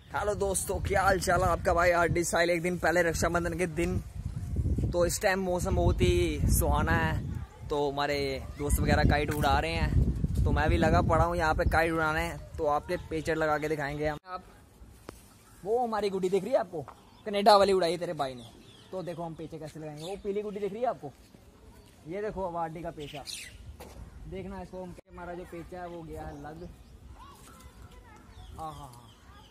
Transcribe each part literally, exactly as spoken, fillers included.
Hello दोस्तों, क्या हाल चाल है आपका भाई आर डी साहिल। एक दिन पहले रक्षाबंधन के दिन, तो इस टाइम मौसम बहुत ही सुहाना है, तो हमारे दोस्त वगैरह काइट उड़ा रहे हैं, तो मैं भी लगा पड़ा हूँ यहाँ पे काइट उड़ाने। तो आपके पेचर लगा के दिखाएंगे हम। आप वो हमारी गुड्डी दिख रही है आपको, कनेडा वाली उड़ाई है तेरे भाई ने, तो देखो हम पेचे कैसे लगाएंगे। वो पीली गुड्डी दिख रही है आपको, ये देखो अब आर डी का पेचा देखना इसको। हमारा जो पेचा है वो गया है लग। हाँ हाँ हाँ,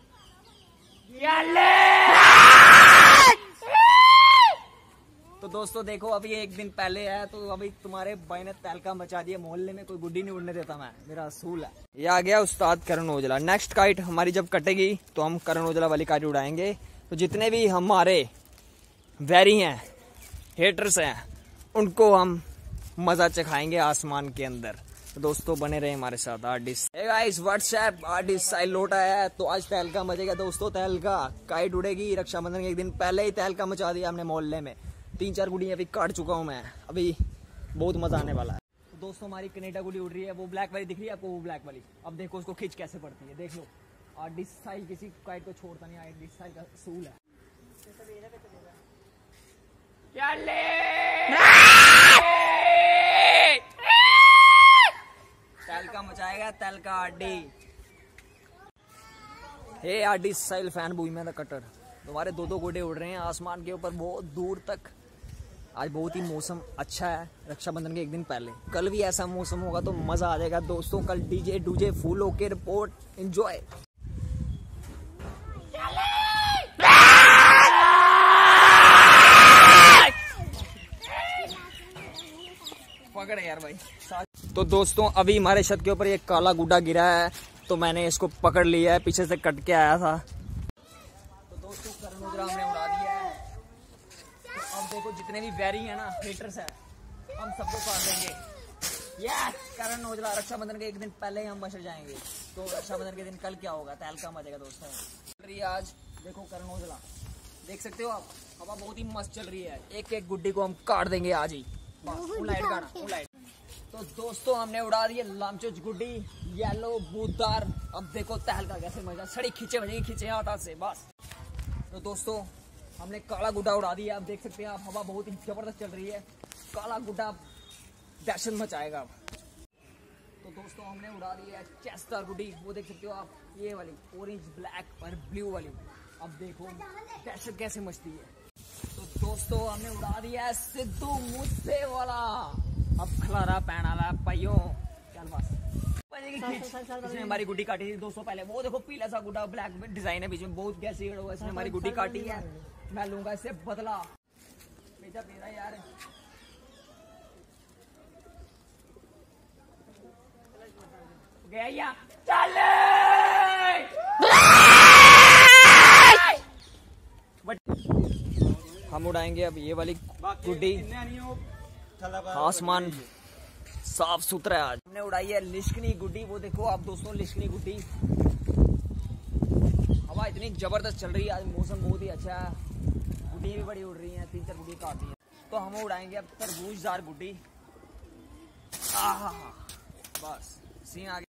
तो दोस्तों देखो अभी एक दिन पहले है, तो अभी तुम्हारे भाई ने तहलका मचा दिया मोहल्ले में। कोई गुड्डी नहीं उड़ने देता, मैं, मेरा असूल है। ये आ गया उस्ताद करण ओजला। नेक्स्ट काइट हमारी जब कटेगी तो हम करण ओजला वाली काइट उड़ाएंगे। तो जितने भी हमारे वैरी हैं, हेटर्स हैं, उनको हम मजा चखाएंगे आसमान के अंदर। तो दोस्तों बने रहे हमारे साथ। Artist hey guys WhatsApp, artist Sahil लौट आया है। तो आज तहलका मचेगा दोस्तों, तहलका काइट उड़ेगी। रक्षाबंधन के एक दिन पहले ही तहलका मचा दिया हमने मोहल्ले में। तीन चार गुड़ियाँ अभी काट चुका हूँ मैं, अभी बहुत मजा आने वाला है। तो दोस्तों हमारी कनेडा गुड़ी उड़ रही है, वो ब्लैक वाली दिख रही है आपको, वो ब्लैक वाली। अब देखो उसको खींच कैसे पड़ती है, देख लो। आर्टिस्ट साहिल किसी काइट को छोड़ता नहीं, आर्टिस्ट साहिल का असूल है। क्या तहलका मचाएगा, तहलका RD. Hey RD Sahil fan boy में द कटर। तुम्हारे दो दो गोडे उड़ रहे हैं आसमान के ऊपर बहुत दूर तक। आज बहुत ही मौसम अच्छा है रक्षाबंधन के एक दिन पहले। कल भी ऐसा मौसम होगा तो मजा आ जाएगा दोस्तों। कल डीजे डूजे फुल होके रिपोर्ट एंजॉय। पकड़ यार भाई। तो दोस्तों अभी हमारे छत के ऊपर एक काला गुड्डा गिरा है, तो मैंने इसको पकड़ लिया है, पीछे से कट के आया था। तो दोस्तों करण ओजला हमने उड़ा दिया है। तो अब देखो जितने भी वैरी है ना, हेटर्स है, हम सबको काट देंगे। यस, करण ओजला रक्षाबंधन के एक दिन पहले ही हम बच जाएंगे। तो रक्षाबंधन के दिन कल क्या होगा, तहलका मचेगा दोस्तों। चल रही है आज, देखो करण ओजला देख सकते हो आप, हवा बहुत ही मस्त चल रही है। एक एक गुड्डी को हम काट देंगे आज ही। लाइट गाना लाइट। तो दोस्तों हमने उड़ा दी लामचोच गुड्डी, येलो बूदार। अब देखो तहलका कैसे मजा, सड़ी खींचे बजेगी, खींचे हाथ से बस। तो दोस्तों हमने काला गुड्डा उड़ा दिया। अब देख सकते हैं आप, हवा बहुत ही जबरदस्त चल रही है। काला गुड्डा दहशत मचाएगा अब। तो दोस्तों हमने उड़ा दी है चेस्टर गुड्डी, वो देख सकते हो आप, ये वाली ऑरेंज ब्लैक और ब्लू वाली। अब देखो दहशत कैसे मचती है। तो दोस्तों हमने उड़ा दिया है सिद्धू मूसे वाला। अब खलारा पैना पाइयो, चल बस। इसने हमारी गुड्डी काटी थी दोस्तों पहले, वो देखो पीला सा गुड्डा, ब्लैक डिजाइन है बीच में, बहुत गैसी हुआ। इसने हमारी गुड्डी काटी है, मैं लूंगा इससे बदला। पेचा पेरा यार, गया या चल। हम उड़ाएंगे अब ये वाली गुड्डी। आसमान साफ सुथरा है आज। हमने उड़ाई है लिश्कनी गुड्डी, वो देखो आप दोस्तों लिश्कनी गुड्डी। हवा इतनी जबरदस्त चल रही है आज, मौसम बहुत ही अच्छा है। गुड्डी भी बड़ी उड़ रही है, तीन चार गुड्डी काट दी है। तो हम उड़ाएंगे अब तरबूजदार गुड्डी। आहा बस सीन आ गया।